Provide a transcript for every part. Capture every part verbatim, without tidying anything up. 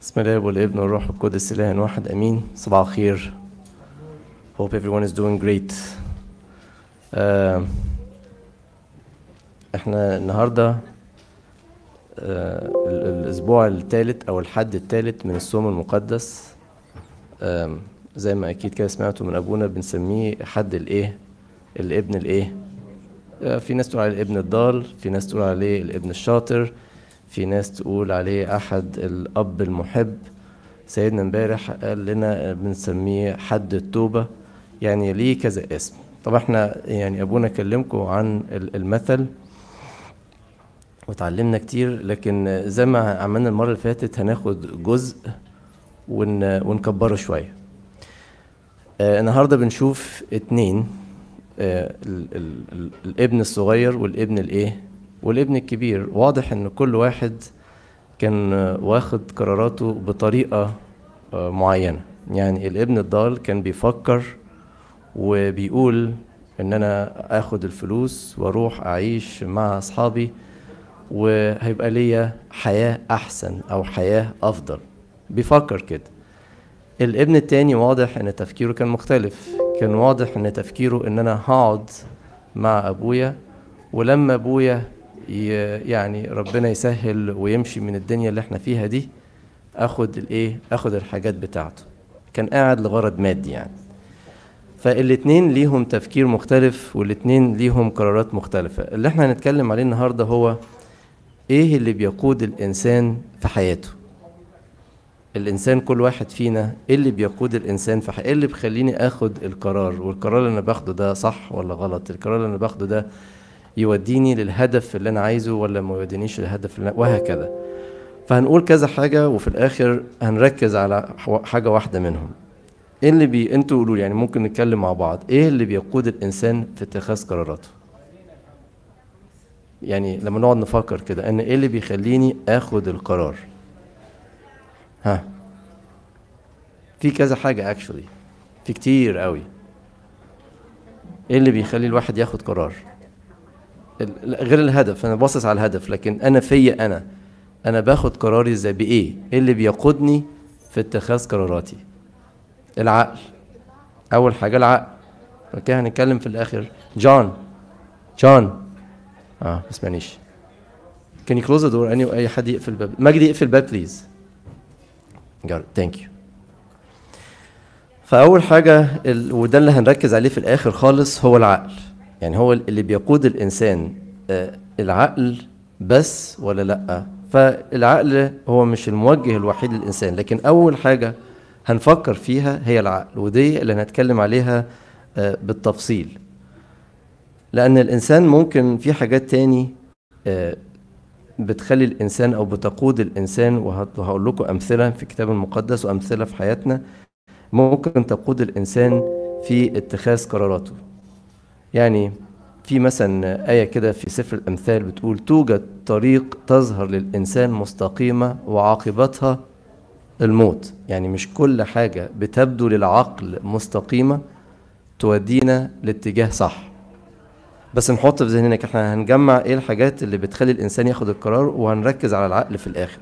بسم الله والابن والروح القدس إله واحد أمين. صباح الخير. Hope everyone is doing great. uh, احنا النهاردة uh, الأسبوع الثالث أو الحد الثالث من الصوم المقدس. uh, زي ما أكيد كده سمعتوا من أبونا بنسميه حد الإيه؟ الابن الإيه؟ uh, في ناس تقول عليه الابن الضال، في ناس تقول عليه الابن الشاطر، في ناس تقول عليه أحد الأب المحب. سيدنا امبارح قال لنا بنسميه حد التوبة، يعني ليه كذا اسم. طب احنا يعني أبونا كلمكم عن المثل وتعلمنا كتير، لكن زي ما عملنا المرة اللي فاتت هناخد جزء ون ونكبره شوية. آه النهاردة بنشوف اتنين، آه ال ال ال الابن الصغير والابن الايه والابن الكبير. واضح ان كل واحد كان واخد قراراته بطريقة معينة. يعني الابن الضال كان بيفكر وبيقول ان انا اخد الفلوس واروح اعيش مع اصحابي وهيبقى ليا حياة احسن او حياة افضل، بيفكر كده. الابن التاني واضح ان تفكيره كان مختلف، كان واضح ان تفكيره ان انا هقعد مع ابويا، ولما ابويا يعني ربنا يسهل ويمشي من الدنيا اللي احنا فيها دي اخد الايه اخد الحاجات بتاعته. كان قاعد لغرض مادي يعني. فالاتنين ليهم تفكير مختلف والاتنين ليهم قرارات مختلفة. اللي احنا هنتكلم عليه النهاردة هو ايه اللي بيقود الانسان في حياته. الانسان كل واحد فينا ايه اللي بيقود الانسان في حياته، ايه اللي بيخليني اخد القرار، والقرار اللي انا باخده ده صح ولا غلط، القرار اللي انا باخده ده يوديني للهدف اللي انا عايزه ولا ما يودينيش للهدف اللي أنا... وهكذا. فهنقول كذا حاجة وفي الآخر هنركز على حاجة واحدة منهم. ايه اللي بي انتوا قولوا يعني ممكن نتكلم مع بعض ايه اللي بيقود الإنسان في اتخاذ قراراته. يعني لما نقعد نفكر كده ان ايه اللي بيخليني اخد القرار. ها في كذا حاجة actually، في كتير قوي. ايه اللي بيخلي الواحد ياخد قرار غير الهدف؟ انا باصص على الهدف، لكن انا فيا انا انا باخد قراري ازاي، بايه؟ ايه اللي بيقودني في اتخاذ قراراتي؟ العقل. اول حاجه العقل. اوكي هنتكلم في الاخر. جون جون اه ما سمعنيش. can you close the door؟ اني اي حد يقفل الباب. مجدي يقفل الباب بليز. ثانك يو. فاول حاجه ال... وده اللي هنركز عليه في الاخر خالص هو العقل. يعني هو اللي بيقود الانسان. آه العقل بس ولا لا؟ فالعقل هو مش الموجه الوحيد للإنسان، لكن أول حاجة هنفكر فيها هي العقل، ودي اللي هنتكلم عليها بالتفصيل. لأن الإنسان ممكن في حاجات تاني بتخلي الإنسان أو بتقود الإنسان، وهقول لكم أمثلة في الكتاب المقدس وأمثلة في حياتنا ممكن تقود الإنسان في اتخاذ قراراته. يعني في مثلا آية كده في سفر الأمثال بتقول توجد طريق تظهر للإنسان مستقيمة وعاقبتها الموت. يعني مش كل حاجة بتبدو للعقل مستقيمة تودينا لاتجاه صح. بس نحط في ذهننا احنا هنجمع ايه الحاجات اللي بتخلي الإنسان ياخد القرار، وهنركز على العقل في الآخر.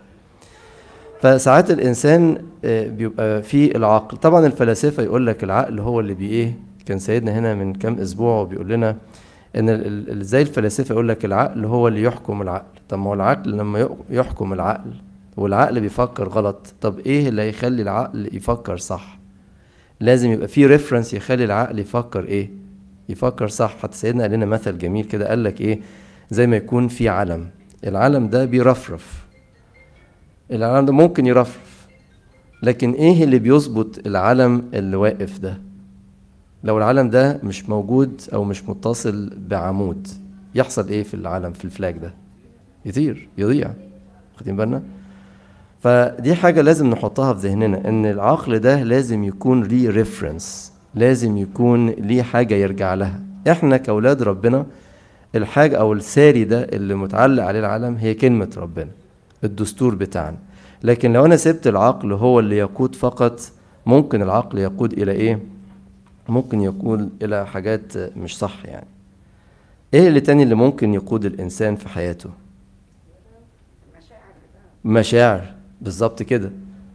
فساعات الإنسان بيبقى فيه العقل. طبعا الفلاسفة يقول لك العقل هو اللي بإيه. كان سيدنا هنا من كام أسبوع وبيقول لنا ان زي الفلاسفه يقول لك العقل هو اللي يحكم العقل. طب ما هو العقل لما يحكم العقل والعقل بيفكر غلط، طب ايه اللي هيخلي العقل يفكر صح؟ لازم يبقى في ريفرنس يخلي العقل يفكر ايه يفكر صح. حتى سيدنا قال لنا مثل جميل كده، قال لك ايه؟ زي ما يكون في علم، العلم ده بيرفرف، العلم ده ممكن يرفرف، لكن ايه اللي بيظبط العلم اللي واقف ده؟ لو العلم ده مش موجود او مش متصل بعمود، يحصل ايه في العلم في الفلاج ده؟ يطير يضيع. واخدين بالنا؟ فدي حاجة لازم نحطها في ذهننا، ان العقل ده لازم يكون ليه ريفرنس، لازم يكون ليه حاجة يرجع لها. احنا كأولاد ربنا الحاجة او الساري ده اللي متعلق عليه العالم هي كلمة ربنا، الدستور بتاعنا. لكن لو انا سبت العقل هو اللي يقود فقط، ممكن العقل يقود الى ايه؟ ممكن يقود إلى حاجات مش صح. يعني إيه اللي تاني اللي ممكن يقود الإنسان في حياته؟ مشاعر. بالظبط كده.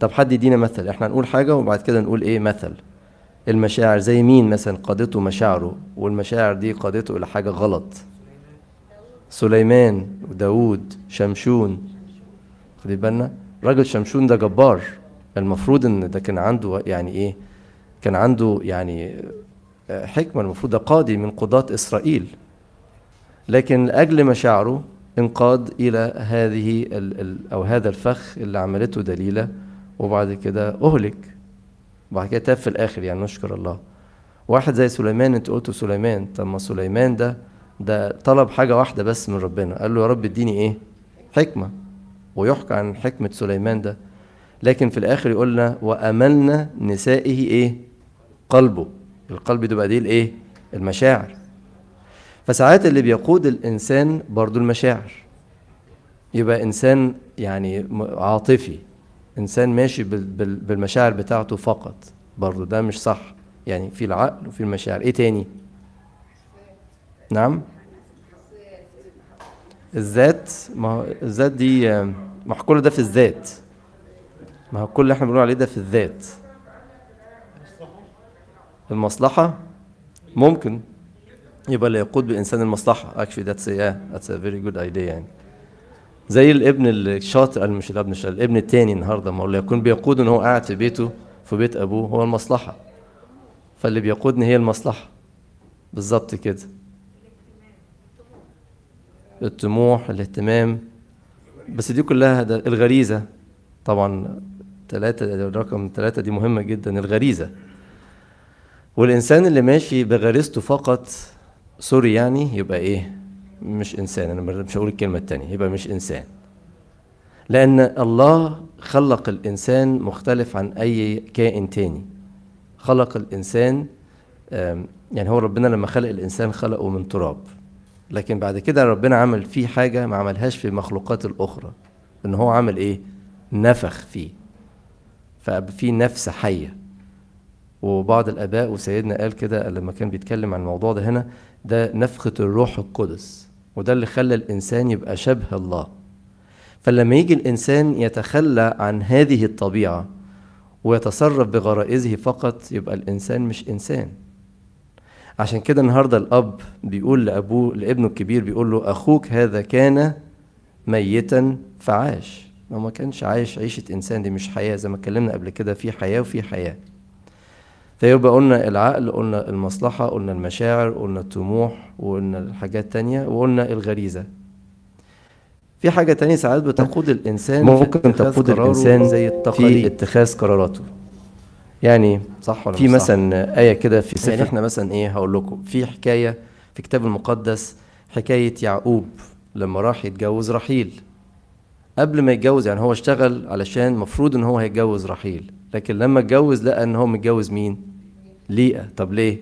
طب حد يدينا مثل، احنا هنقول حاجة وبعد كده نقول ايه مثل. المشاعر زي مين مثلا قادته مشاعره، والمشاعر دي قادته الى حاجة غلط؟ سليمان وداود، شمشون. خدي بالنا راجل شمشون ده جبار، المفروض ان ده كان عنده يعني ايه، كان عنده يعني حكمة، المفروض ده قاضي من قضاة إسرائيل، لكن لأجل مشاعره انقاد إلى هذه ال ال أو هذا الفخ اللي عملته دليلة، وبعد كده أهلك، وبعد كده تاب في الآخر. يعني نشكر الله. واحد زي سليمان، انت قلت سليمان، طب ما سليمان ده ده طلب حاجة واحدة بس من ربنا، قال له يا رب اديني ايه؟ حكمة. ويحكى عن حكمة سليمان ده، لكن في الآخر يقولنا وأملنا نسائه ايه؟ قلبه. القلب ده بقى دي الايه؟ المشاعر. فساعات اللي بيقود الإنسان برضو المشاعر، يبقى إنسان يعني عاطفي، إنسان ماشي بالمشاعر بتاعته فقط، برضو ده مش صح. يعني في العقل وفي المشاعر. إيه تاني؟ نعم، الذات. ما هو الذات دي، ما هو كل ده في الذات، ما هو كل اللي احنا بنقول عليه ده في الذات. المصلحة ممكن يبقى اللي يقود بالإنسان المصلحة. actually that's a, yeah, that's a very good idea. يعني زي الابن الشاطر، مش الابن الشاطر، الابن التاني النهارده، ما هو اللي يكون بيقود ان هو قاعد في بيته في بيت ابوه هو المصلحة، فاللي بيقودني هي المصلحة بالظبط كده. الطموح، الاهتمام، بس دي كلها الغريزة طبعا. ثلاثة، رقم ثلاثة دي مهمة جدا، الغريزة. والإنسان اللي ماشي بغريزته فقط، سوري يعني، يبقى إيه؟ مش إنسان. أنا مش هقول الكلمة التانية، يبقى مش إنسان، لأن الله خلق الإنسان مختلف عن أي كائن تاني. خلق الإنسان، يعني هو ربنا لما خلق الإنسان خلقه من تراب، لكن بعد كده ربنا عمل فيه حاجة ما عملهاش في المخلوقات الأخرى، إن هو عمل إيه؟ نفخ فيه، ففي نفس حية. وبعض الآباء وسيدنا قال كده لما كان بيتكلم عن الموضوع ده هنا، ده نفخة الروح القدس، وده اللي خلى الإنسان يبقى شبه الله. فلما يجي الإنسان يتخلى عن هذه الطبيعة ويتصرف بغرائزه فقط، يبقى الإنسان مش إنسان. عشان كده النهاردة الأب بيقول لأبوه، لابنه الكبير، بيقول له أخوك هذا كان ميتا فعاش. لو ما كانش عايش عيشة إنسان، دي مش حياة. زي ما اتكلمنا قبل كده، في حياة وفي حياة. فيبقى قلنا العقل، قلنا المصلحة، قلنا المشاعر، قلنا الطموح، وقلنا الحاجات تانية، وقلنا الغريزة. في حاجة تانية ساعات بتقود الإنسان ممكن تقود الإنسان زي التقاليد في اتخاذ قراراته. يعني صح ولا في مثلا آية كده في سفر، يعني احنا مثلا ايه، هقول لكم في حكاية في كتاب المقدس، حكاية يعقوب لما راح يتجوز رحيل. قبل ما يتجوز، يعني هو اشتغل علشان مفروض ان هو هيتجوز رحيل، لكن لما اتجوز لقى ان هو متجوز مين؟ ليئة. طب ليه؟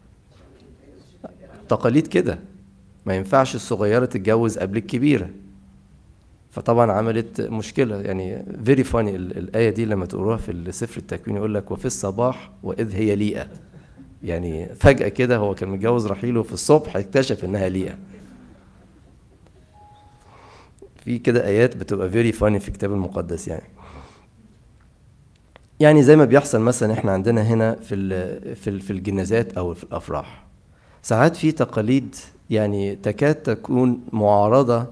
تقاليد كده، ما ينفعش الصغيرة تتجوز قبل الكبيرة، فطبعا عملت مشكلة. يعني very funny الآية دي لما تقروها في سفر التكوين، يقول لك وفي الصباح وإذ هي ليئة. يعني فجأة كده هو كان متجوز رحيل، وفي الصبح اكتشف إنها ليئة. في كده آيات بتبقى very funny في الكتاب المقدس. يعني يعني زي ما بيحصل مثلا احنا عندنا هنا في في في الجنازات أو في الأفراح، ساعات في تقاليد يعني تكاد تكون معارضة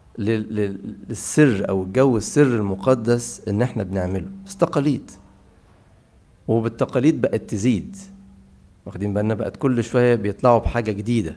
للسر او الجو السر المقدس ان احنا بنعمله، بس تقاليد. وبالتقاليد بقت تزيد، واخدين بالنا، بقت كل شويه بيطلعوا بحاجه جديده.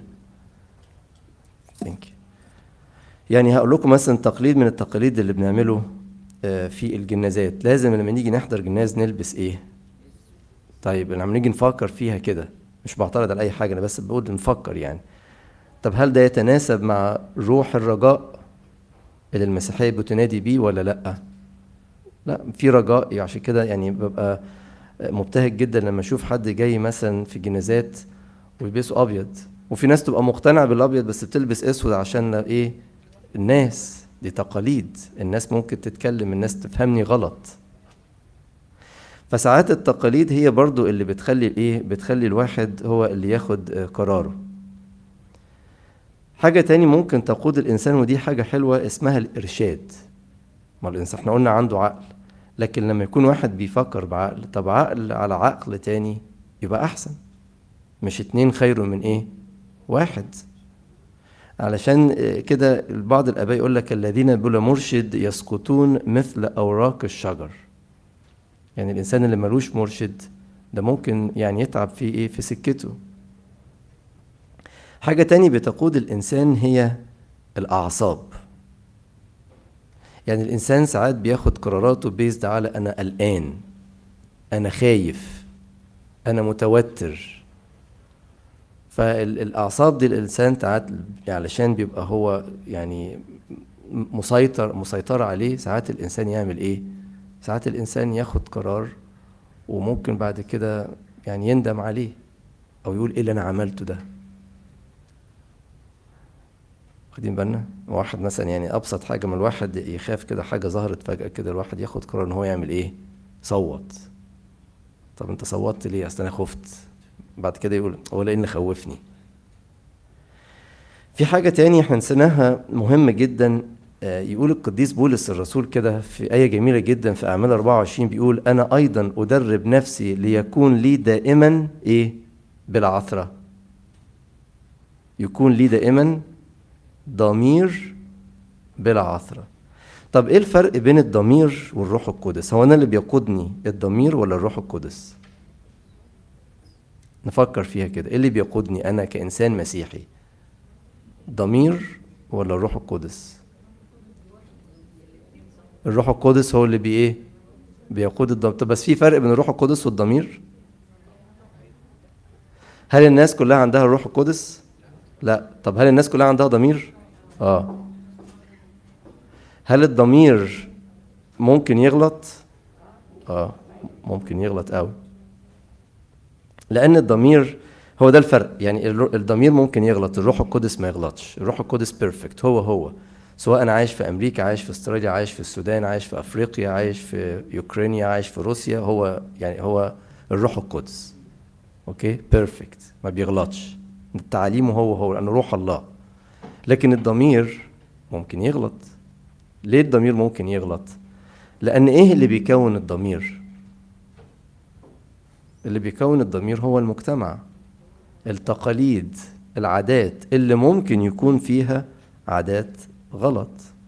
يعني هقول لكم مثلا تقليد من التقاليد اللي بنعمله في الجنازات. لازم لما نيجي نحضر جناز نلبس ايه؟ طيب لما نيجي نفكر فيها كده، مش بعترض على اي حاجه، انا بس بقول نفكر يعني. طب هل ده يتناسب مع روح الرجاء اللي المسيحية بتنادي بيه ولا لأ؟ لا، في رجاء. عشان كده يعني ببقى مبتهج جدا لما اشوف حد جاي مثلا في جنازات ويلبسوا ابيض، وفي ناس تبقى مقتنعة بالابيض بس بتلبس اسود عشان ايه؟ الناس، دي تقاليد، الناس ممكن تتكلم، الناس تفهمني غلط. فساعات التقاليد هي برضو اللي بتخلي الايه؟ بتخلي الواحد هو اللي ياخد قراره. حاجة تاني ممكن تقود الإنسان، ودي حاجة حلوة، اسمها الإرشاد. ما الإنسان احنا قلنا عنده عقل، لكن لما يكون واحد بيفكر بعقل، طب عقل على عقل تاني يبقى احسن. مش اتنين خير من ايه؟ واحد. علشان كده بعض الآباء يقول لك الذين بلا مرشد يسقطون مثل أوراق الشجر. يعني الإنسان اللي ملوش مرشد ده ممكن يعني يتعب في إيه؟ في سكته. حاجة تاني بتقود الإنسان هي الأعصاب. يعني الإنسان ساعات بياخد قراراته بيزد على أنا قلقان، أنا خايف، أنا متوتر. فالأعصاب دي الإنسان ساعات علشان بيبقى هو يعني مسيطر مسيطر عليه، ساعات الإنسان يعمل إيه؟ ساعات الإنسان ياخد قرار وممكن بعد كده يعني يندم عليه أو يقول إيه اللي أنا عملته ده. واخدين بالنا؟ واحد مثلا يعني أبسط حاجة من الواحد يخاف كده، حاجة ظهرت فجأة كده، الواحد ياخد قرار إن هو يعمل إيه؟ صوت. طب أنت صوتت ليه؟ أصل أنا خفت. بعد كده يقول هو إيه اللي خوفني؟ في حاجة تاني احنا نسيناها مهمة جدا. يقول القديس بولس الرسول كده في آية جميلة جدا في أعمال أربعة وعشرين، بيقول أنا أيضا أدرب نفسي ليكون لي دائما إيه؟ بالعثرة. يكون لي دائما ضمير بالعثرة. طب إيه الفرق بين الضمير والروح القدس؟ هو أنا اللي بيقودني الضمير ولا الروح القدس؟ نفكر فيها كده، إيه اللي بيقودني أنا كإنسان مسيحي؟ ضمير ولا الروح القدس؟ الروح القدس هو اللي بي ايه؟ بيقود الضمير. طب بس في فرق بين الروح القدس والضمير؟ هل الناس كلها عندها الروح القدس؟ لا. طب هل الناس كلها عندها ضمير؟ اه. هل الضمير ممكن يغلط؟ اه ممكن يغلط قوي. لان الضمير هو ده الفرق. يعني الضمير ممكن يغلط، الروح القدس ما يغلطش. الروح القدس بيرفكت، هو هو سواء انا عايش في امريكا، عايش في استراليا، عايش في السودان، عايش في افريقيا، عايش في يوكرانيا، عايش في روسيا، هو يعني هو الروح القدس. اوكي بيرفكت، ما بيغلطش. تعاليمه هو هو لانه روح الله. لكن الضمير ممكن يغلط. ليه الضمير ممكن يغلط؟ لان ايه اللي بيكون الضمير؟ اللي بيكون الضمير هو المجتمع، التقاليد، العادات اللي ممكن يكون فيها عادات غلط.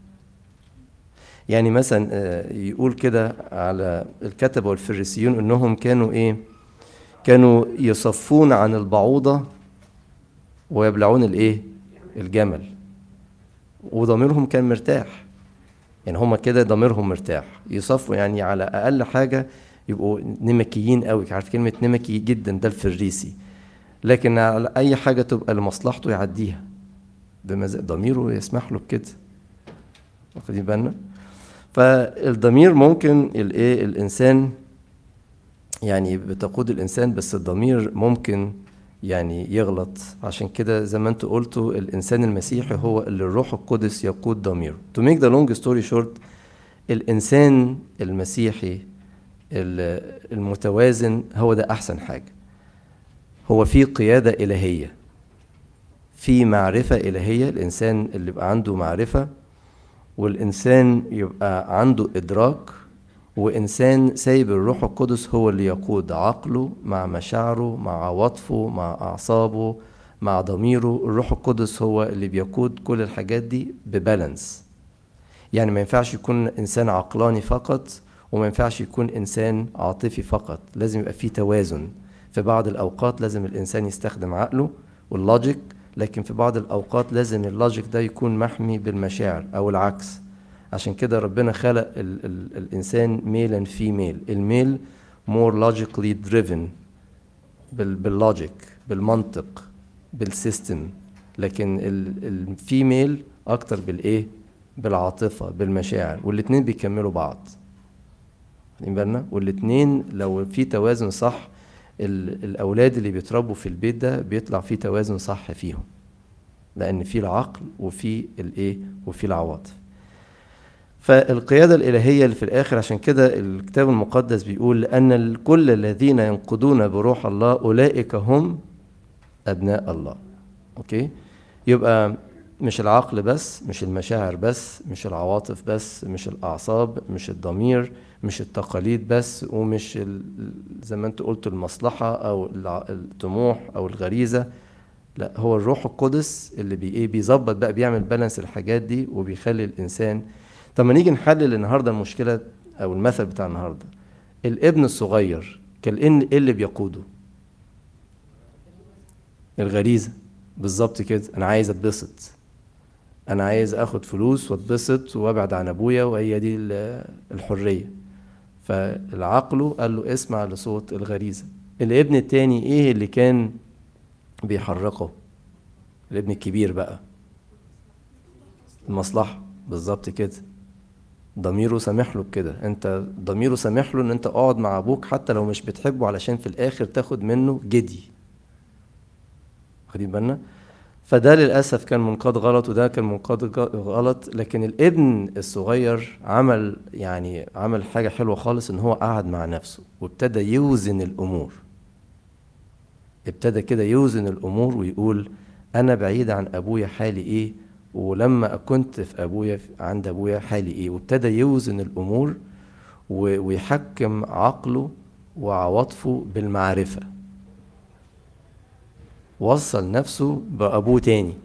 يعني مثلا يقول كده على الكتبة والفريسيون انهم كانوا ايه؟ كانوا يصفون عن البعوضة ويبلعون الايه؟ الجمل. وضميرهم كان مرتاح. يعني هما كده ضميرهم مرتاح، يصفوا يعني على اقل حاجة يبقوا نمكيين قوي. عارف كلمة نمكي جدا؟ ده الفريسي. لكن على اي حاجة تبقى لمصلحته يعديها بمزاج، ضميره يسمح له بكده. واخدين بالنا؟ فالضمير ممكن الايه؟ الانسان يعني بتقود الانسان، بس الضمير ممكن يعني يغلط. عشان كده زي ما انتوا قلتوا الانسان المسيحي هو اللي الروح القدس يقود ضميره. To make the long story short، الانسان المسيحي المتوازن هو ده احسن حاجة. هو في قيادة إلهية، في معرفة إلهية. الإنسان اللي يبقى عنده معرفة، والإنسان يبقى عنده إدراك، وإنسان سايب الروح القدس هو اللي يقود عقله مع مشاعره مع عواطفه مع أعصابه مع ضميره. الروح القدس هو اللي بيقود كل الحاجات دي ببالانس. يعني ما ينفعش يكون إنسان عقلاني فقط، وما ينفعش يكون إنسان عاطفي فقط. لازم يبقى فيه توازن. في بعض الأوقات لازم الإنسان يستخدم عقله واللوجيك، لكن في بعض الأوقات لازم اللوجيك ده يكون محمي بالمشاعر أو العكس. عشان كده ربنا خلق ال ال الإنسان ميل and female. الميل more logically driven باللوجيك، بالمنطق، بالسيستم. لكن الفيميل أكتر بالإيه؟ بالعاطفة، بالمشاعر. والاتنين بيكملوا بعض. خلين بالنا؟ والاتنين لو في توازن صح، الأولاد اللي بيتربوا في البيت ده بيطلع فيه توازن صح فيهم، لأن فيه العقل وفيه الإيه؟ وفيه العواطف. فالقيادة الإلهية اللي في الآخر، عشان كده الكتاب المقدس بيقول أن كل الذين ينقضون بروح الله أولئك هم أبناء الله. أوكي؟ يبقى مش العقل بس، مش المشاعر بس، مش العواطف بس، مش الأعصاب، مش الضمير، مش التقاليد بس، ومش ال- زي ما انت قلت المصلحة أو الع- الطموح أو الغريزة. لا، هو الروح القدس اللي بي ايه بيظبط بقى، بيعمل بالانس الحاجات دي وبيخلي الإنسان. طب ما نيجي نحلل النهاردة المشكلة أو المثل بتاع النهاردة. الابن الصغير كان ايه اللي بيقوده؟ الغريزة. بالظبط كده، أنا عايز أتبسط، انا عايز اخد فلوس واتبسط وابعد عن ابويا، وهي دي ال- الحرية. فالعقل قال له اسمع لصوت الغريزة. الابن التاني ايه اللي كان بيحركه؟ الابن الكبير بقى، المصلحة. بالظبط كده، ضميره سامح له بكده. انت ضميره سامح له ان انت اقعد مع ابوك حتى لو مش بتحبه، علشان في الاخر تاخد منه جدي. واخدين بالنا؟ فده للأسف كان منقاد غلط، وده كان منقاد جا- غلط. لكن الابن الصغير عمل يعني عمل حاجة حلوة خالص، ان هو قعد مع نفسه وابتدى يوزن الأمور. ابتدى كده يوزن الأمور ويقول أنا بعيد عن أبويا حالي إيه، ولما كنت في أبويا عند أبويا حالي إيه. وابتدى يوزن الأمور و- ويحكم عقله وعواطفه بالمعرفة. وصل نفسه بأبوه تاني.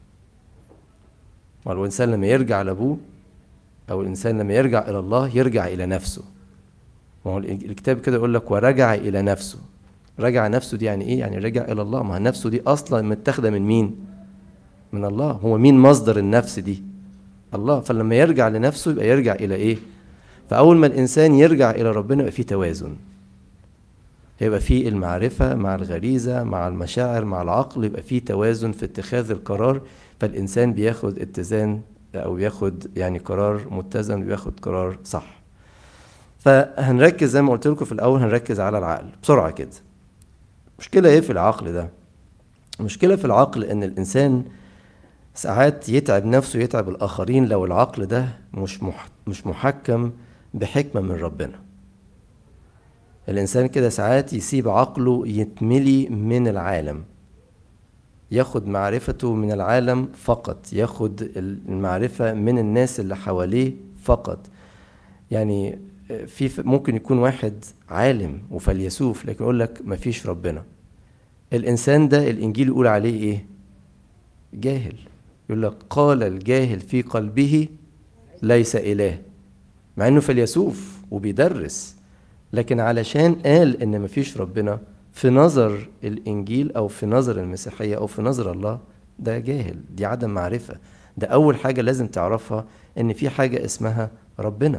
والإنسان لما يرجع لأبوه، أو الإنسان لما يرجع إلى الله، يرجع إلى نفسه. ما هو الكتاب كده يقول لك ورجع إلى نفسه. رجع نفسه دي يعني إيه؟ يعني رجع إلى الله. ما هو نفسه دي أصلا متاخدة من مين؟ من الله. هو مين مصدر النفس دي؟ الله. فلما يرجع لنفسه يبقى يرجع إلى إيه؟ فأول ما الإنسان يرجع إلى ربنا يبقى فيه توازن. يبقى فيه المعرفة مع الغريزة مع المشاعر مع العقل، يبقى فيه توازن في اتخاذ القرار. فالإنسان بياخد اتزان، أو بياخد يعني قرار متزن، وبياخد قرار صح. فهنركز زي ما قلت لكم في الأول، هنركز على العقل بسرعة كده. مشكلة إيه في العقل ده؟ مشكلة في العقل إن الإنسان ساعات يتعب نفسه، يتعب الآخرين، لو العقل ده مش مح مش محكم بحكمة من ربنا. الإنسان كده ساعات يسيب عقله يتملي من العالم، ياخد معرفته من العالم فقط، ياخد المعرفة من الناس اللي حواليه فقط. يعني في ممكن يكون واحد عالم وفيلسوف، لكن يقول لك مفيش ربنا. الإنسان ده الإنجيل يقول عليه إيه؟ جاهل. يقول لك قال الجاهل في قلبه ليس إله. مع إنه فيلسوف وبيدرس، لكن علشان قال إن مفيش ربنا، في نظر الإنجيل أو في نظر المسيحية أو في نظر الله، ده جاهل، دي عدم معرفة. ده أول حاجة لازم تعرفها، إن في حاجة اسمها ربنا.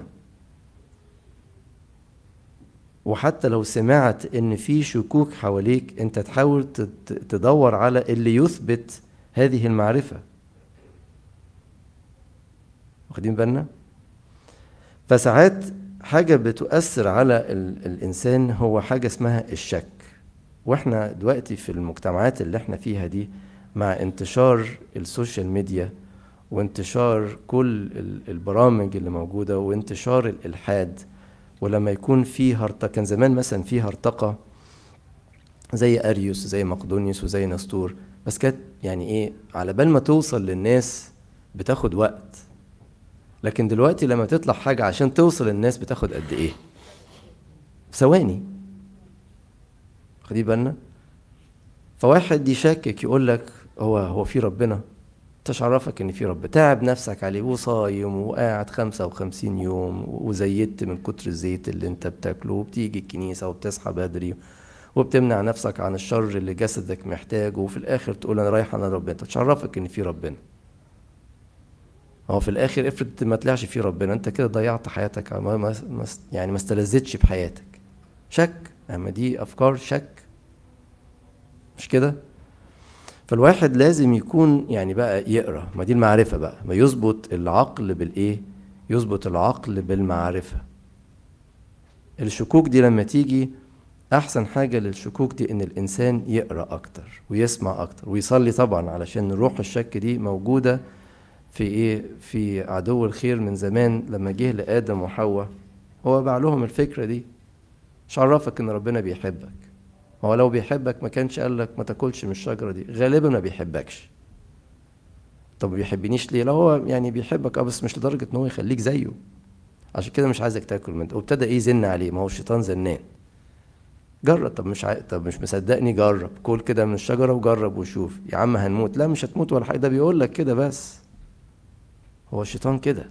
وحتى لو سمعت ان في شكوك حواليك، انت تحاول تت- تدور على اللي يثبت هذه المعرفة. واخدين بالنا؟ فساعات حاجة بتؤثر على ال الإنسان هو حاجة اسمها الشك. واحنا دلوقتي في المجتمعات اللي احنا فيها دي، مع انتشار السوشيال ميديا وانتشار كل ال- البرامج اللي موجودة وانتشار الإلحاد، ولما يكون في هرطقة. كان زمان مثلا في هرطقة زي اريوس زي مقدونيوس وزي نسطور، بس كانت يعني ايه، على بال ما توصل للناس بتاخد وقت. لكن دلوقتي لما تطلع حاجة عشان توصل للناس بتاخد قد ايه؟ ثواني. خدي بالنا؟ فواحد يشكك يقول لك هو هو في ربنا؟ انتش عرفك ان في رب؟ تعب نفسك عليه وصايم وقاعد خمسة وخمسين يوم وزيدت من كتر الزيت اللي انت بتاكله، وبتيجي الكنيسة وبتصحى بدري وبتمنع نفسك عن الشر اللي جسدك محتاجه، وفي الاخر تقول انا رايح على ربنا. تشرفك ان في ربنا؟ هو في الاخر افرض ما طلعش في ربنا، انت كده ضيعت حياتك، ما ما ما- يعني ما استلذتش بحياتك. شك، اما دي افكار شك، مش كده؟ فالواحد لازم يكون يعني بقى يقرا، ما دي المعرفة بقى، ما يظبط العقل بالايه؟ يظبط العقل بالمعرفة. الشكوك دي لما تيجي، احسن حاجة للشكوك دي ان الانسان يقرأ اكتر ويسمع اكتر ويصلي طبعا، علشان روح الشك دي موجودة في ايه؟ في عدو الخير من زمان لما جه لآدم وحواء، هو باع لهم الفكرة دي. مش عرفك ان ربنا بيحبك؟ هو لو بيحبك ما كانش قال لك ما تاكلش من الشجرة دي؟ غالبا ما بيحبكش. طب ما بيحبنيش ليه؟ لا هو يعني بيحبك اه بس مش لدرجه ان هو يخليك زيه، عشان كده مش عايزك تاكل من ده. وابتدى ايه يزن عليه، ما هو الشيطان زنان. جرب، طب مش عاي... طب مش مصدقني، جرب كل كده من الشجره وجرب وشوف. يا عم هنموت، لا مش هتموت ولا حاجه، ده بيقول لك كده بس. هو الشيطان كده.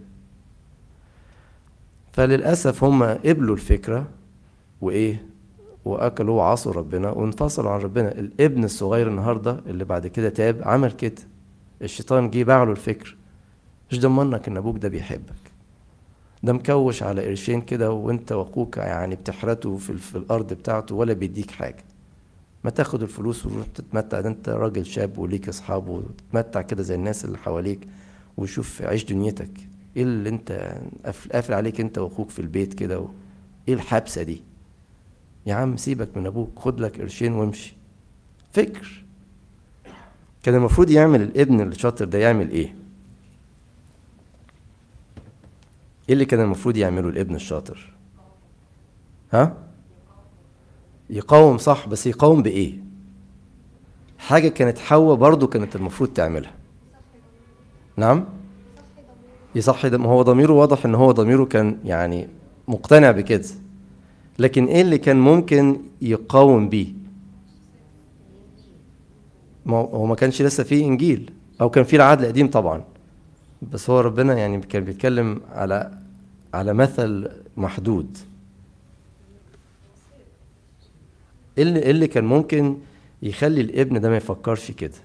فللاسف هم قبلوا الفكره وايه، واكلوا وعصوا ربنا وانفصلوا عن ربنا. الابن الصغير النهارده اللي بعد كده تاب عمل كده. الشيطان جه باع له الفكر. مش ضمنك ان ابوك ده بيحبك، ده مكوش على قرشين كده وانت واخوك يعني بتحرته في, في الارض بتاعته ولا بيديك حاجه. ما تاخد الفلوس وتروح تتمتع، ده انت راجل شاب وليك اصحاب وتتمتع كده زي الناس اللي حواليك، وشوف عيش دنيتك. ايه اللي انت قافل قافل عليك انت واخوك في البيت كده و... ايه الحبسه دي؟ يا عم سيبك من ابوك، خد لك قرشين وامشي. فكر. كان المفروض يعمل الابن الشاطر ده يعمل ايه؟ ايه اللي كان المفروض يعمله الابن الشاطر؟ ها؟ يقاوم، صح، بس يقاوم بايه؟ حاجه كانت حواء برضو كانت المفروض تعملها. نعم، يصحي ده. ما هو ضميره واضح ان هو ضميره كان يعني مقتنع بكده، لكن ايه اللي كان ممكن يقاوم بيه؟ ما هو ما كانش لسه فيه انجيل، او كان فيه العهد القديم طبعا، بس هو ربنا يعني كان بيتكلم على على مثل محدود. ايه اللي, إيه اللي كان ممكن يخلي الابن ده ما يفكرش كده؟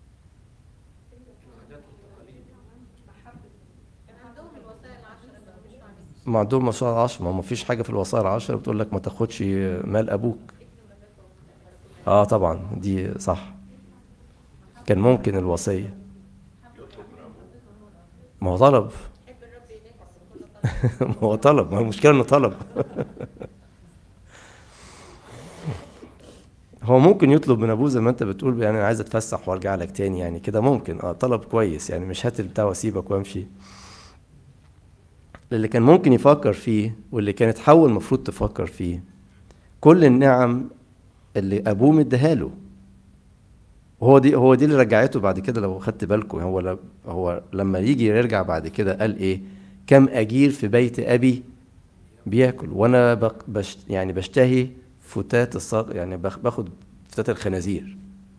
ما عندهم وصايا العشر، ما ما فيش حاجه في الوصايا العشر بتقول لك ما تاخدش مال ابوك. اه طبعا دي صح، كان ممكن الوصيه. ما هو طلب. ما هو طلب، ما هو المشكله انه طلب. هو ممكن يطلب من ابوه زي ما انت بتقول، يعني انا عايز اتفسح وارجع لك تاني، يعني كده ممكن اه طلب كويس، يعني مش هات البتاع واسيبك وامشي. اللي كان ممكن يفكر فيه واللي كانت حواء المفروض تفكر فيه، كل النعم اللي ابوه مديها له. وهو دي هو دي اللي رجعته بعد كده. لو خدت بالكم، هو ل- هو لما يجي يرجع بعد كده قال ايه؟ كم اجير في بيت ابي بياكل وانا بق- بش يعني بشتهي فتات الصق، يعني باخ- باخد فتات الخنازير.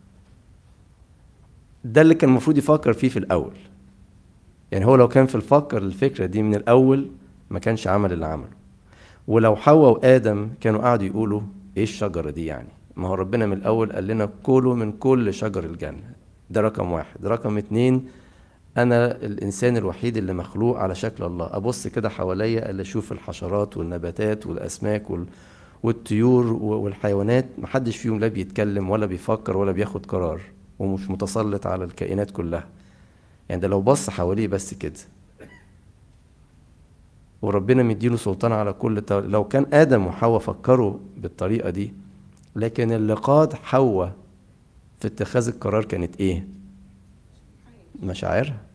ده اللي كان المفروض يفكر فيه في الاول. يعني هو لو كان في الفكر الفكرة دي من الاول ما كانش عمل اللي عمله. ولو حواء وادم كانوا قاعدوا يقولوا ايه الشجرة دي يعني، ما هو ربنا من الاول قال لنا كلوا من كل شجر الجنة. ده رقم واحد. رقم اتنين، انا الانسان الوحيد اللي مخلوق على شكل الله. ابص كده حواليا اللي اشوف الحشرات والنباتات والاسماك وال... والطيور و- والحيوانات، محدش فيهم لا بيتكلم ولا بيفكر ولا بياخد قرار، ومش متسلط على الكائنات كلها. يعني ده لو بص حواليه بس كده، وربنا مديله سلطان على كل ط- لو كان آدم وحواء فكروا بالطريقة دي. لكن اللي قاد حواء في اتخاذ القرار كانت ايه؟ مشاعرها،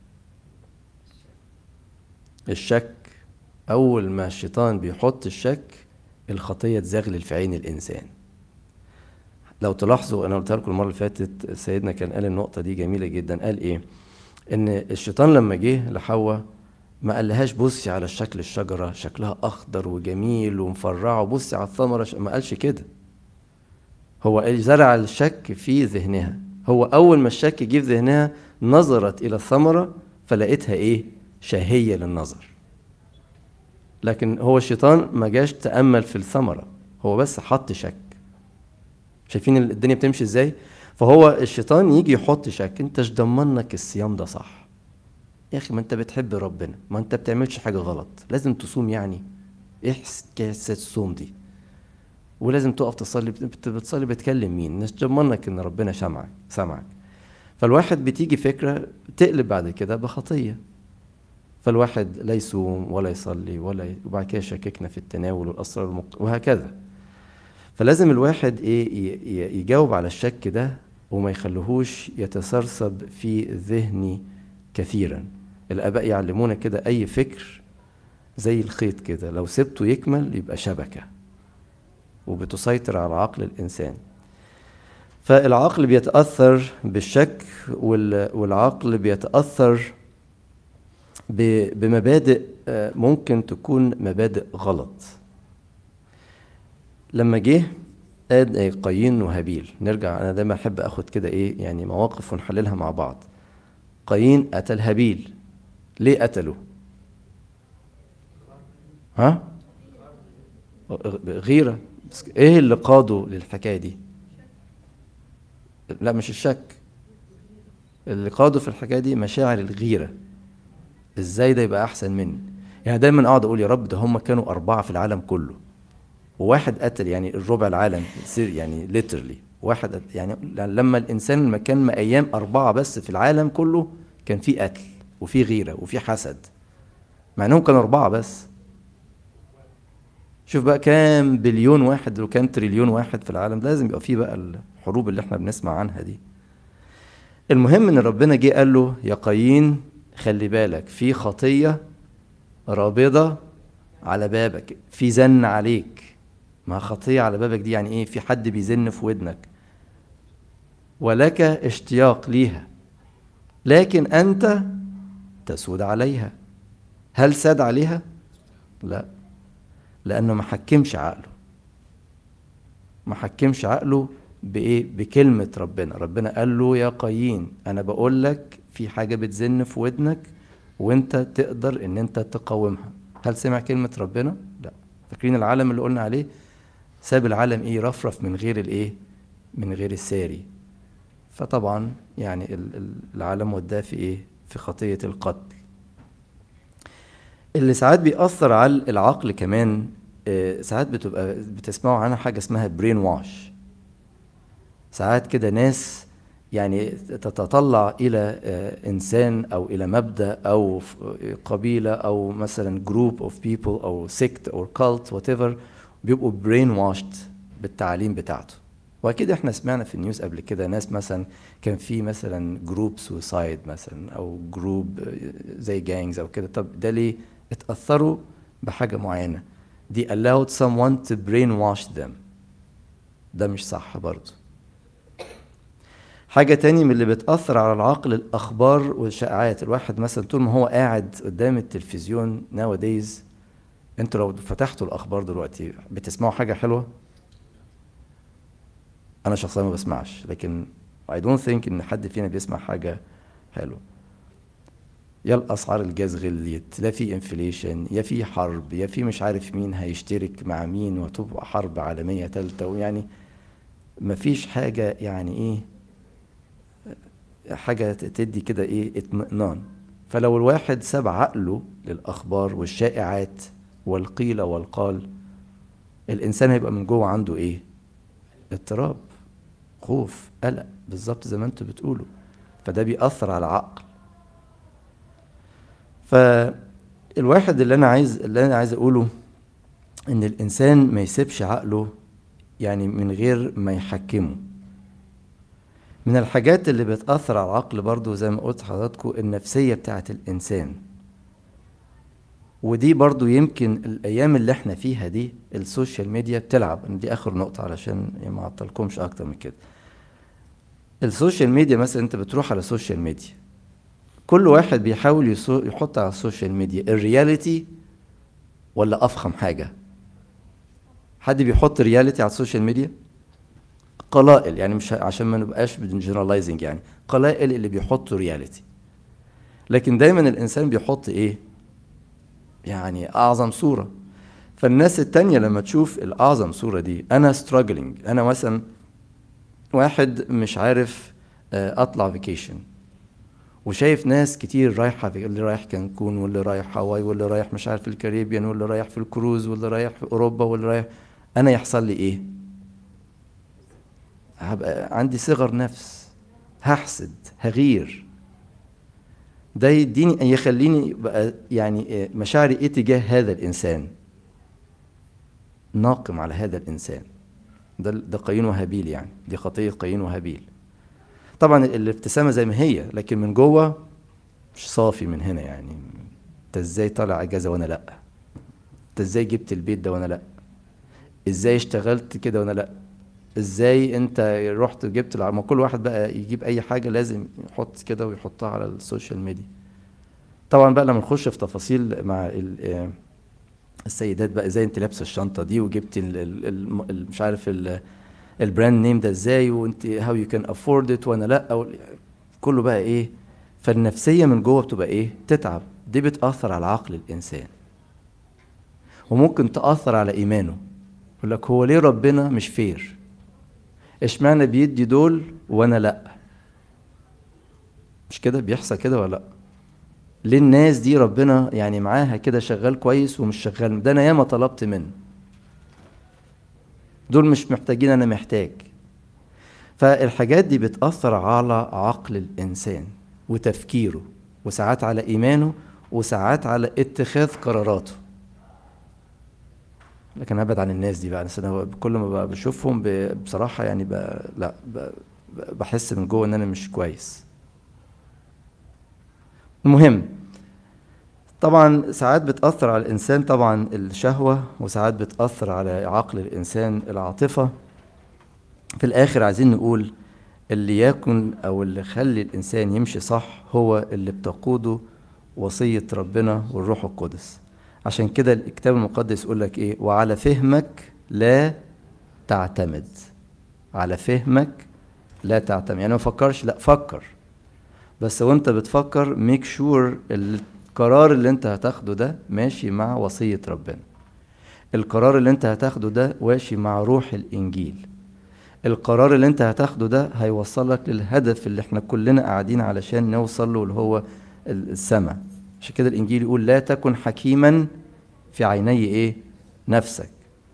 الشك. أول ما الشيطان بيحط الشك، الخطية تزغلل في عين الإنسان. لو تلاحظوا، أنا قلتها لكم المرة اللي فاتت، سيدنا كان قال النقطة دي جميلة جدا. قال إيه؟ إن الشيطان لما جه لحواء ما قالهاش بصي على شكل الشجرة، شكلها أخضر وجميل ومفرعة، بصي على الثمرة، ش- ما قالش كده. هو قال زرع الشك في ذهنها. هو أول ما الشك جه في ذهنها نظرت إلى الثمرة فلقيتها إيه؟ شهية للنظر. لكن هو الشيطان ما جاش تأمل في الثمرة، هو بس حط شك. شايفين الدنيا بتمشي ازاي؟ فهو الشيطان يجي يحط شك، انت ايش ضمنك الصيام ده صح؟ يا اخي ما انت بتحب ربنا، ما انت بتعملش حاجة غلط، لازم تصوم يعني؟ ايه حكاية الصوم دي؟ ولازم تقف تصلي، بت- بتصلي بتكلم مين؟ مش ضمنك ان ربنا سمعك سمعك. فالواحد بتيجي فكرة تقلب بعد كده بخطية. فالواحد لا يصوم ولا يصلي ولا ي... وبعد كده شككنا في التناول والاسرار المق... وهكذا. فلازم الواحد ايه ي- ي- يجاوب على الشك ده وما يخليهوش يتسرسب في ذهني كثيرا. الاباء يعلمونا كده اي فكر زي الخيط كده، لو سبته يكمل يبقى شبكة وبتسيطر على عقل الانسان. فالعقل بيتأثر بالشك، والعقل بيتأثر بمبادئ ممكن تكون مبادئ غلط. لما جه قاد قايين وهابيل، نرجع، انا دايما احب اخد كده ايه يعني مواقف ونحللها مع بعض. قايين قتل هابيل، ليه قتله؟ ها؟ غيرة. ايه اللي قاده للحكاية دي؟ لا مش الشك، اللي قاده في الحكاية دي مشاعر الغيرة. ازاي ده يبقى احسن مني؟ يعني دايما اقعد اقول يا رب ده هم كانوا اربعة في العالم كله وواحد قتل، يعني الربع العالم يعني ليترلي واحد قتل. يعني لما الانسان لما كان ايام اربعة بس في العالم كله كان في قتل وفي غيرة وفي حسد، مع انهم كانوا اربعة بس. شوف بقى كام بليون واحد، لو كان تريليون واحد في العالم لازم يبقى فيه بقى الحروب اللي احنا بنسمع عنها دي. المهم ان ربنا جه قال له يا قايين خلي بالك في خطية رابضة على بابك، في زن عليك. ما خطية على بابك دي يعني ايه؟ في حد بيزن في ودنك، ولك اشتياق ليها لكن انت تسود عليها. هل ساد عليها؟ لا، لانه ما حكمش عقله. ما حكمش عقله بايه؟ بكلمة ربنا. ربنا قال له يا قايين انا بقول لك في حاجة بتزن في ودنك وانت تقدر ان انت تقاومها. هل سمع كلمة ربنا؟ لا. فاكرين العالم اللي قلنا عليه؟ ساب العالم ايه؟ رفرف من غير الايه؟ من غير الساري. فطبعا يعني العالم وداه في ايه؟ في خطية القتل. اللي ساعات بيأثر على العقل كمان، ساعات بتبقى بتسمعوا عنها حاجة اسمها برين واش. ساعات كده ناس يعني تتطلع إلى إنسان أو إلى مبدأ أو قبيلة أو مثلا group of people أو sect or cult whatever، بيبقوا برين واشد بالتعليم بتاعته. وأكيد إحنا سمعنا في النيوز قبل كده ناس مثلا كان في مثلا جروب سوسايد مثلا أو جروب زي جانجز أو كده. طب ده ليه؟ اتأثروا بحاجة معينة. دي allowed someone to brainwash them. ده مش صح برضو. حاجة تاني من اللي بتأثر على العقل الأخبار والشائعات. الواحد مثلا طول ما هو قاعد قدام التلفزيون nowadays، انتوا لو فتحتوا الأخبار دلوقتي بتسمعوا حاجة حلوة؟ أنا شخصيا ما بسمعش، لكن I don't think إن حد فينا بيسمع حاجة حلوة. يا الأسعار الجاز غليت، لا في انفليشن، يا في حرب، يا في مش عارف مين هيشترك مع مين وتبقى حرب عالمية تالتة، ويعني مفيش حاجة يعني ايه حاجة تدي كده ايه اطمئنان. فلو الواحد ساب عقله للأخبار والشائعات والقيل والقال، الإنسان هيبقى من جوه عنده ايه؟ اضطراب، خوف، قلق، بالظبط زي ما انتوا بتقولوا. فده بيأثر على العقل. فالواحد اللي انا عايز اللي انا عايز اقوله ان الانسان ما يسيبش عقله يعني من غير ما يحكمه. من الحاجات اللي بتأثر على العقل برضو زي ما قلت حضراتكم النفسية بتاعت الانسان. ودي برضو يمكن الايام اللي احنا فيها دي السوشيال ميديا بتلعب. دي اخر نقطة علشان ما اعطلكمش اكتر من كده. السوشيال ميديا مثلا، انت بتروح على السوشيال ميديا، كل واحد بيحاول يحط على السوشيال ميديا الرياليتي ولا افخم حاجة. حد بيحط رياليتي على السوشيال ميديا؟ قلائل، يعني مش عشان ما نبقاش بنجنرالايزنج، يعني قلائل اللي بيحطوا رياليتي. لكن دايما الانسان بيحط ايه؟ يعني اعظم صورة. فالناس التانية لما تشوف الاعظم صورة دي، انا struggling، انا مثلا واحد مش عارف اطلع فيكيشن وشايف ناس كتير رايحة، اللي رايح كانكون واللي رايح هاواي واللي رايح مش عارف الكاريبيان واللي رايح في الكروز واللي رايح في اوروبا واللي رايح، انا يحصل لي ايه؟ هبقى عندي صغر نفس، هحسد، هغير. ده يديني يخليني بقى يعني مشاعري ايه تجاه هذا الانسان؟ ناقم على هذا الانسان. ده ده قايين وهابيل، يعني دي خطية قايين وهابيل. طبعا الابتسامة زي ما هي، لكن من جوه مش صافي من هنا. يعني انت ازاي طالع اجازة وانا لا؟ انت ازاي جبت البيت ده وانا لا؟ ازاي اشتغلت كده وانا لا؟ ازاي انت رحت جبت الع- ما كل واحد بقى يجيب اي حاجة لازم يحط كده ويحطها على السوشيال ميديا. طبعا بقى لما نخش في تفاصيل مع ال- آه، السيدات بقى، ازاي انت لابسه الشنطه دي وجبت ال ال ال ال- مش عارف ال- البراند نيم ده ازاي، وانت هاو يو كان افورد ات وانا لا، أو كله بقى ايه. فالنفسيه من جوه بتبقى ايه، تتعب. دي بتاثر على عقل الانسان، وممكن تاثر على ايمانه. يقول لك هو ليه ربنا مش فير؟ اشمعنى بيدي دول وانا لا؟ مش كده بيحصل كده ولا لا؟ ليه الناس دي ربنا يعني معاها كده شغال كويس ومش شغال؟ ده انا ياما طلبت منه، دول مش محتاجين انا محتاج. فالحاجات دي بتأثر على عقل الإنسان وتفكيره، وساعات على إيمانه، وساعات على اتخاذ قراراته. لكن أبعد عن الناس دي بقى، أنا كل ما بقى بشوفهم ب- بصراحة يعني بقى لا ب- ب- بحس من جوه إن أنا مش كويس. المهم، طبعا ساعات بتأثر على الإنسان طبعا الشهوة، وساعات بتأثر على عقل الإنسان العاطفة. في الآخر عايزين نقول اللي يكن أو اللي يخلي الإنسان يمشي صح هو اللي بتقوده وصية ربنا والروح القدس. عشان كده الكتاب المقدس يقول لك إيه، وعلى فهمك لا تعتمد. على فهمك لا تعتمد، يعني ما فكرش، لا فكر، بس وانت بتفكر ميك شور القرار اللي انت هتاخده ده ماشي مع وصية ربنا. القرار اللي انت هتاخده ده ماشي مع روح الإنجيل. القرار اللي انت هتاخده ده هيوصلك للهدف اللي احنا كلنا قاعدين علشان نوصل له، اللي هو السماء. عشان كده الانجيل يقول لا تكن حكيما في عيني ايه، نفسك.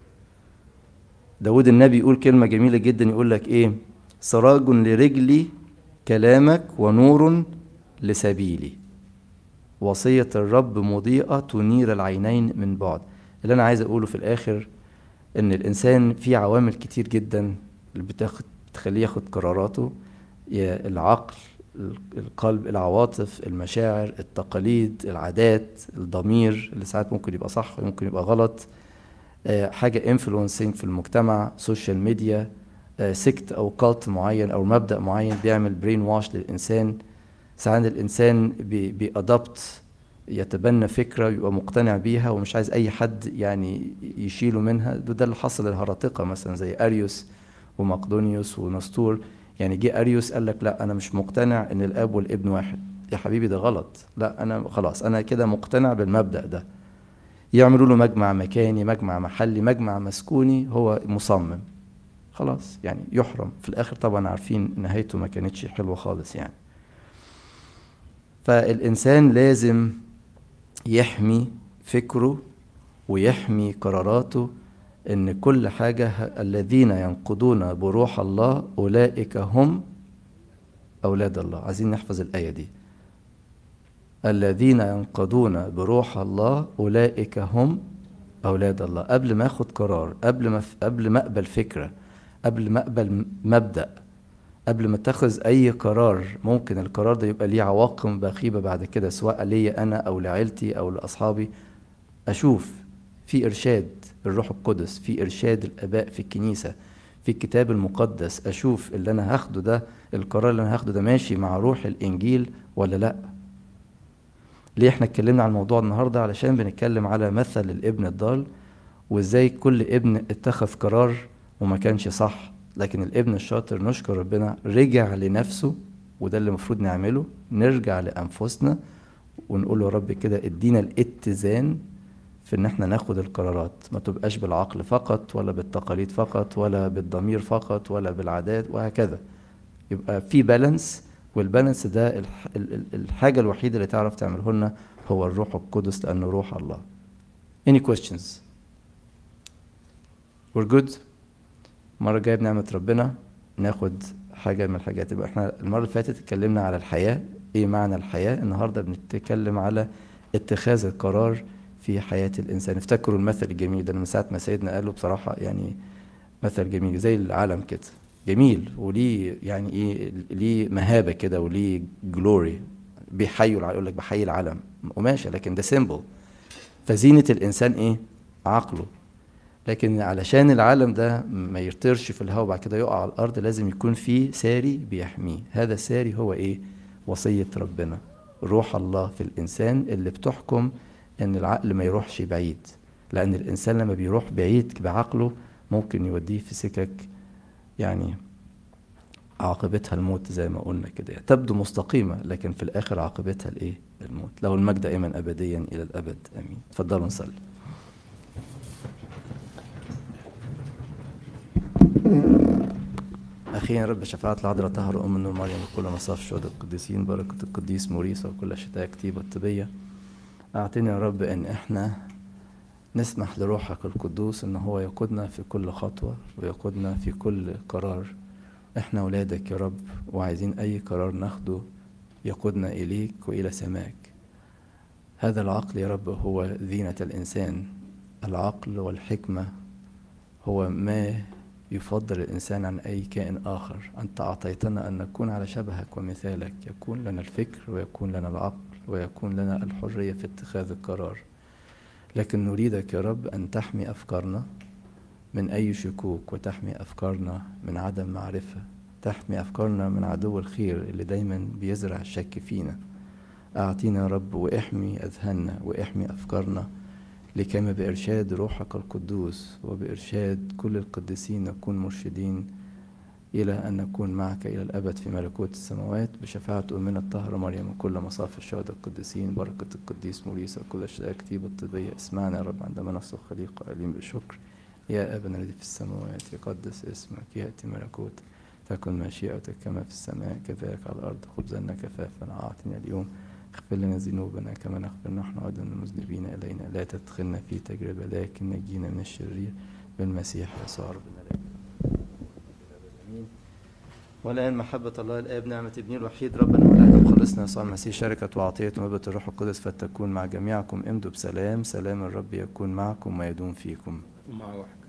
داود النبي يقول كلمة جميلة جدا، يقول لك ايه، سراج لرجلي كلامك ونور لسبيلي، وصية الرب مضيئة تنير العينين من بعد. اللي انا عايز اقوله في الاخر ان الانسان فيه عوامل كتير جدا اللي بتاخد تخليه ياخد قراراته. يا العقل، القلب، العواطف، المشاعر، التقاليد، العادات، الضمير اللي ساعات ممكن يبقى صح وممكن يبقى غلط. آه، حاجة انفلونسينج في المجتمع، سوشيال ميديا، آه، سكت او كالت معين او مبدأ معين بيعمل برين واش للإنسان. ساعات الإنسان بي بيأدبت، يتبنى فكرة ويبقى مقتنع بيها ومش عايز أي حد يعني يشيله منها. ده, ده اللي حصل للهرطقة مثلا زي أريوس ومقدونيوس ونسطور. يعني جه أريوس قال لك لا أنا مش مقتنع إن الآب والابن واحد. يا حبيبي ده غلط، لا أنا خلاص أنا كده مقتنع بالمبدأ ده. يعملوا له مجمع مكاني، مجمع محلي، مجمع مسكوني، هو مصمم خلاص يعني يحرم في الآخر. طبعا عارفين نهايته ما كانتش حلوة خالص يعني. فالإنسان لازم يحمي فكره ويحمي قراراته، إن كل حاجة الذين ينقضون بروح الله أولئك هم أولاد الله. عايزين نحفظ الآية دي، الذين ينقضون بروح الله أولئك هم أولاد الله. قبل ما أخد قرار، قبل ما قبل ما أقبل فكرة، قبل ما أقبل مبدأ، قبل ما تاخذ اي قرار ممكن القرار ده يبقى ليه عواقب بخيبة بعد كده، سواء ليا انا او لعيلتي او لاصحابي، اشوف في ارشاد الروح القدس، في ارشاد الاباء في الكنيسة، في الكتاب المقدس، اشوف اللي انا هاخده ده، القرار اللي انا هاخده ده ماشي مع روح الانجيل ولا لا. ليه احنا اتكلمنا عن الموضوع النهاردة؟ علشان بنتكلم على مثل الابن الضال، وازاي كل ابن اتخذ قرار وما كانش صح، لكن الابن الشاطر نشكر ربنا رجع لنفسه. وده اللي المفروض نعمله، نرجع لأنفسنا ونقول له يا رب كده ادينا الاتزان في ان احنا ناخد القرارات، ما تبقاش بالعقل فقط ولا بالتقاليد فقط ولا بالضمير فقط ولا بالعادات وهكذا. يبقى في بالانس، والبالانس ده الح- ال- ال- الحاجة الوحيدة اللي تعرف تعمله لنا هو الروح القدس، لأنه روح الله. Any questions؟ We're good. المرة الجاية بنعمة ربنا ناخد حاجة من الحاجات. يبقى احنا المرة اللي فاتت اتكلمنا على الحياة، ايه معنى الحياة. النهاردة بنتكلم على اتخاذ القرار في حياة الإنسان. افتكروا المثل الجميل ده، من ساعة ما سيدنا قاله بصراحة يعني مثل جميل زي العالم كده، جميل وليه يعني ايه، ليه مهابة كده وليه جلوري. بيحيوا الع- يقول لك بحيي العالم وماشي، لكن ده سيمبل. فزينة الإنسان ايه، عقله. لكن علشان العالم ده ما يطيرش في الهواء وبعد كده يقع على الأرض لازم يكون فيه ساري بيحميه. هذا الساري هو إيه؟ وصية ربنا، روح الله في الإنسان اللي بتحكم إن العقل ما يروحش بعيد، لأن الإنسان لما بيروح بعيد بعقله ممكن يوديه في سكك يعني عاقبتها الموت زي ما قلنا كده، يعني تبدو مستقيمة لكن في الآخر عاقبتها الإيه؟ الموت. له المجد دائما أبديا إلى الأبد آمين. تفضلوا نصلي. أخيرا رب شفاعة العذراء طاهرة أم النور مريم وكل مصاف الشهداء القديسين، بركة القديس موريس وكل شتاء كتيبة الطبية، أعطينا يا رب إن إحنا نسمح لروحك القدوس إن هو يقودنا في كل خطوة ويقودنا في كل قرار. إحنا أولادك يا رب وعايزين أي قرار ناخده يقودنا إليك وإلى سماك. هذا العقل يا رب هو زينة الإنسان، العقل والحكمة هو ما يفضل الإنسان عن أي كائن آخر. أنت أعطيتنا أن نكون على شبهك ومثالك، يكون لنا الفكر ويكون لنا العقل ويكون لنا الحرية في اتخاذ القرار، لكن نريدك يا رب أن تحمي أفكارنا من أي شكوك، وتحمي أفكارنا من عدم معرفة، تحمي أفكارنا من عدو الخير اللي دايما بيزرع الشك فينا. أعطينا يا رب واحمي أذهاننا واحمي أفكارنا، لكما بإرشاد روحك القدوس وبإرشاد كل القديسين نكون مرشدين إلى أن نكون معك إلى الأبد في ملكوت السماوات، بشفاعة أمنا الطاهرة مريم وكل مصاف الشهداء القديسين، بركة القديس موريس وكل أشياء كتيبة الطبية. اسمعنا يا رب عندما نصل خليقة أليم بالشكر. يا أبنا الذي في السماوات يقدس اسمك، يأتي ملكوتك، تكن مشيئتك كما في السماء كذلك على الأرض. خبزنا كفافنا أعطنا اليوم، اغفر لنا ذنوبنا كما نغفر نحن أيضا للمذنبين إلينا، لا تدخلنا في تجربة لكن نجينا من الشرير بالمسيح يسوع ربنا. آمين. والآن محبة الله الآب نعمة ابنه الوحيد ربنا وإلهنا مخلصنا يسوع المسيح شركة وعطية ومحبة الروح القدس فتكون مع جميعكم. امضوا بسلام، سلام الرب يكون معكم ويدوم فيكم. ومع روحك.